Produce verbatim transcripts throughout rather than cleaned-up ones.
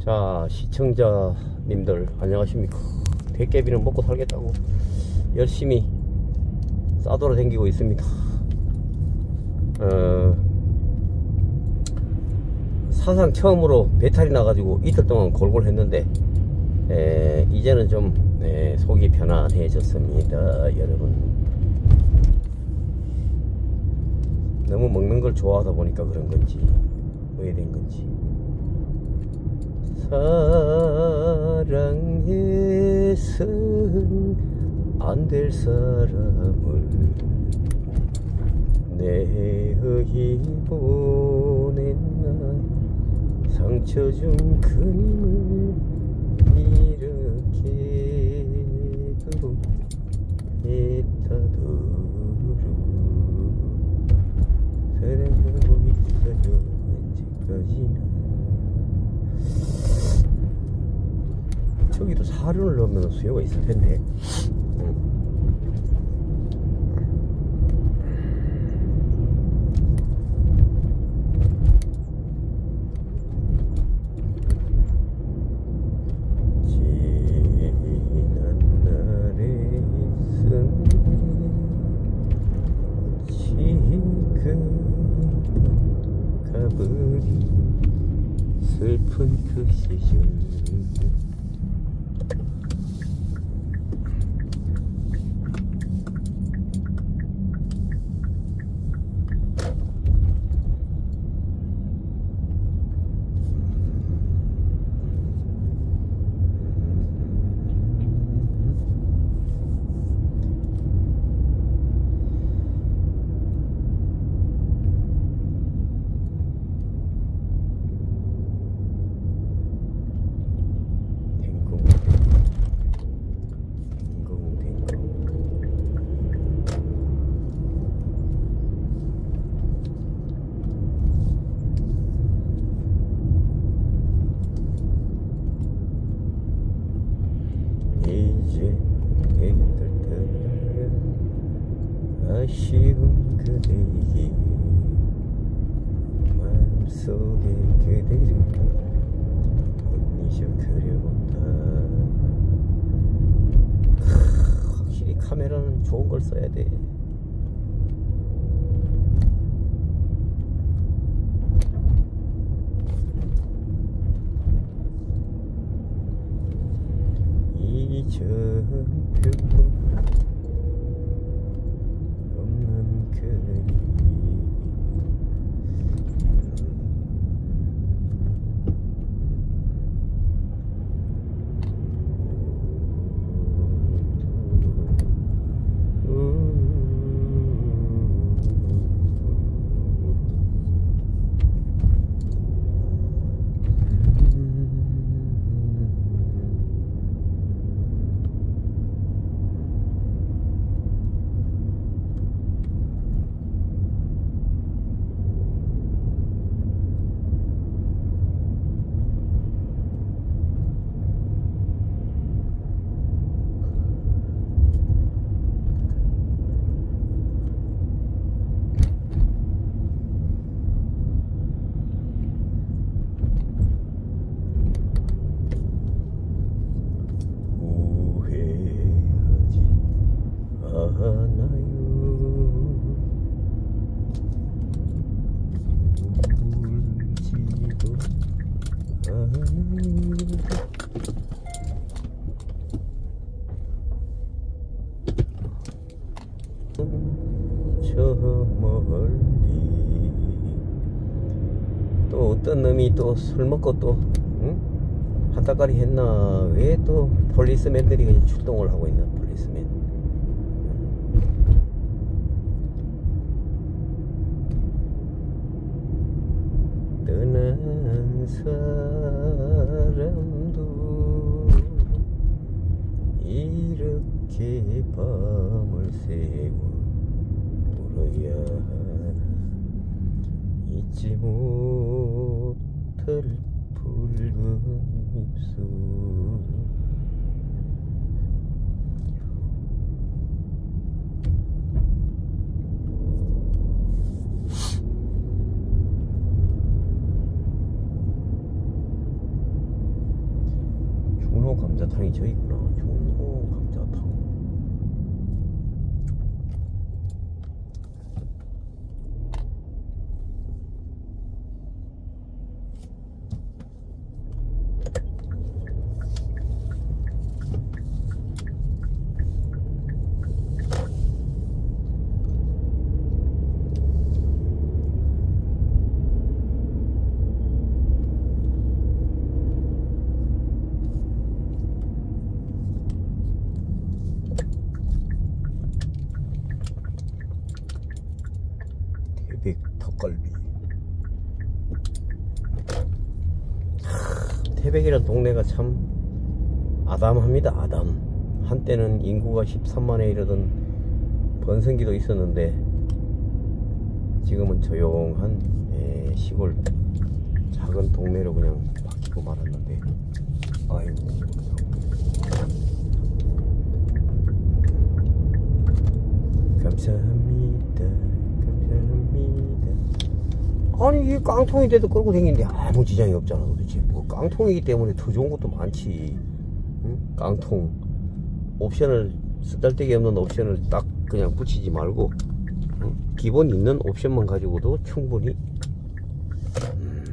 자, 시청자님들 안녕하십니까. 대깨비는 먹고 살겠다고 열심히 싸돌아 다니고 있습니다. 어, 사상 처음으로 배탈이 나가지고 이틀 동안 골골 했는데 에, 이제는 좀 에, 속이 편안해졌습니다. 여러분, 너무 먹는 걸 좋아하다 보니까 그런 건지 왜 된 건지. 사랑해선 안 될 사람을 내의 보냈나. 상처 준 그님을 이렇게도 했다도록 사랑하고 있어요 언제까지나. 저기도 사륜을 넣으면 수요가 있을 텐데. 응. 지난 날에 쓴 지금 가버린 슬픈 그 시절. 이제 애들 떠나야 아쉬운 그대의 마음속에 그대를 못 잊어 그려본다. 확실히 카메라는 좋은 걸 써야 돼. 이정표 없는 그리 저 멀리 또 어떤 놈이 또 술 먹고 또 응? 한따까리 했나. 왜 또 폴리스맨들이 그냥 출동을 하고 있나. 폴리스맨 떠난 사람도 이렇게 밤을 새워 울어야 하나. 잊지 못할 붉은 입술. 준호 감자탕이 저 있구나. 준호 감자탕. 태백 닭갈비. 태백이란 동네가 참 아담합니다. 아담. 한때는 인구가 십삼만에 이르던 번성기도 있었는데 지금은 조용한 에, 시골 작은 동네로 그냥 바뀌고 말았는데, 아이고 감사합니다. 아니 이 깡통인데도 끌고 다니는데 아무 지장이 없잖아. 도대체 뭐 깡통이기 때문에 더 좋은 것도 많지. 응? 깡통 옵션을 쓰잘데기 없는 옵션을 딱 그냥 붙이지 말고, 응? 기본 있는 옵션만 가지고도 충분히 음...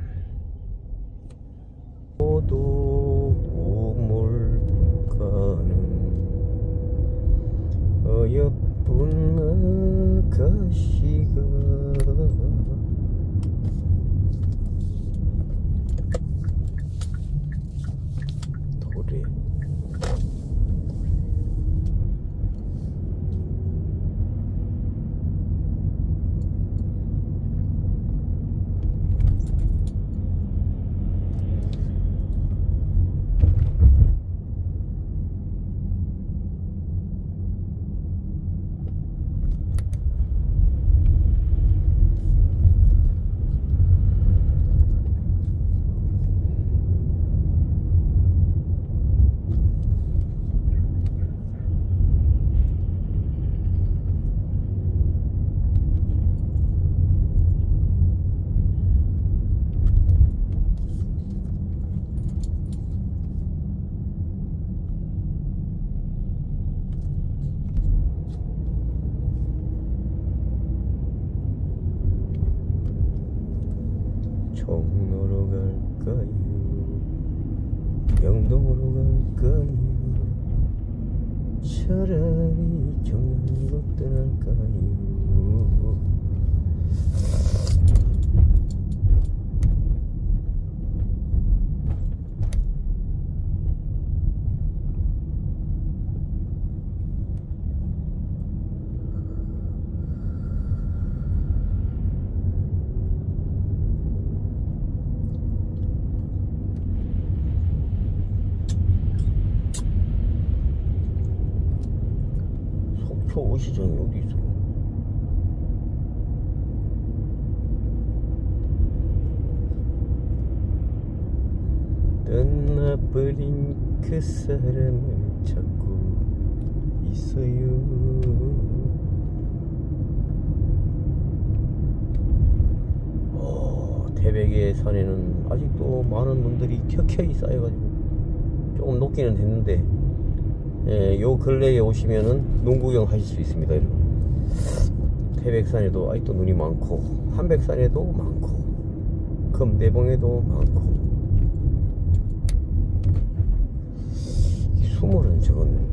도둑물 가는 어여쁜 아가씨가 도래. 종로로 갈까요? 영동으로 갈까요? 차라리 정량으로 떠날까요? 옷시장이 어디 있어? 떠나버린 그 사람을 찾고 있어요. 어, 태백의 산에는 아직도 많은 놈들이 켜켜이 쌓여가지고 조금 녹기는 됐는데, 예, 요 근래에 오시면은 눈 구경 하실 수 있습니다. 여러분. 태백산에도 아직도 눈이 많고, 한백산에도 많고, 금대봉에도 많고, 수몰은 저건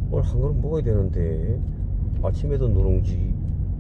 오늘 한 그릇 먹어야 되는데 아침에도 누룽지.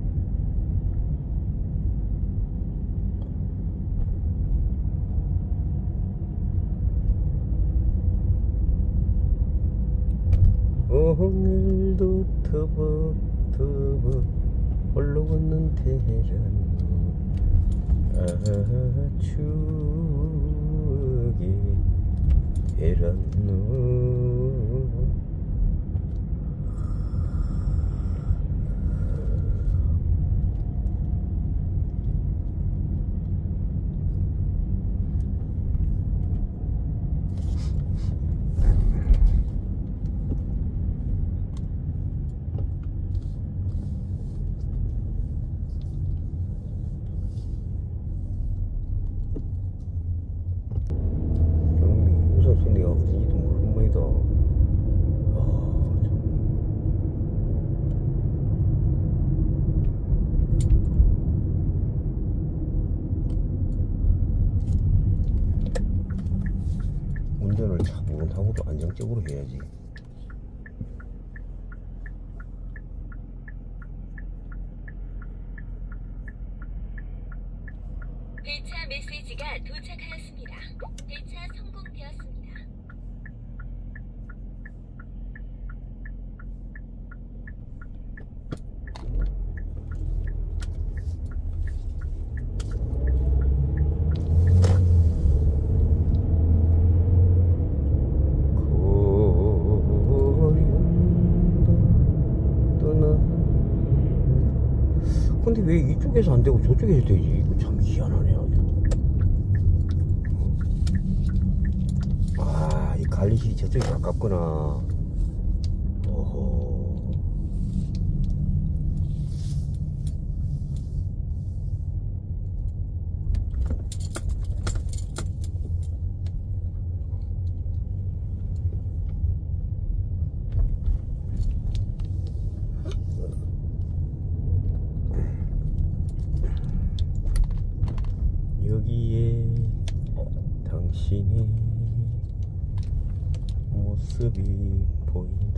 오늘도 터벅터벅 홀로 걷는 테란 아 추억이 테란노. 손이가 어딘지도 모르는 모이다. 아, 참. 운전을 차분하고도 안정적으로 해야지. 배차 메시지가 도착하였습니다. 배차 성공되었습니다. 근데 왜 이쪽에서 안 되고 저쪽에서 되지? 이거 참 희한하네 아주. 아, 이 갈리시 저쪽이 가깝구나. 어허. 여기에 당신의 모습이 보인다.